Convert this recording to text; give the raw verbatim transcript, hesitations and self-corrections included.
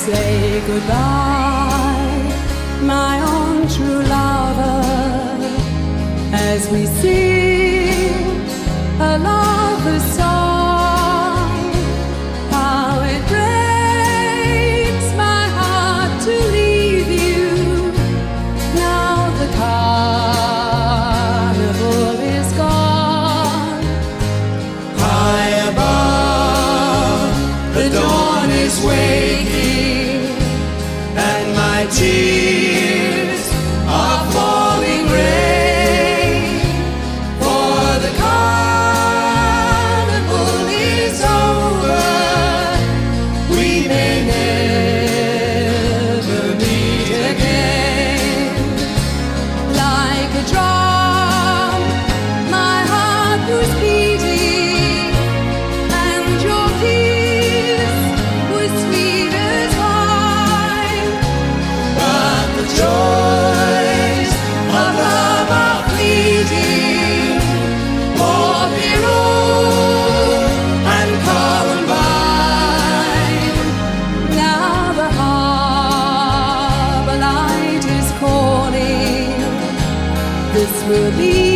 say goodbye, my own true lover, as we sing a lover's song. How it breaks my heart to leave you. Now the carnival is gone. High above, the dawn is waking, and my tears are falling rain. For the carnival is over, we may never meet again. Like a drum, my heart was beating, and your kiss was sweet as wine. But the joys of love are fleeting, for Durham and Carnival. Now the harbor light is calling. This will be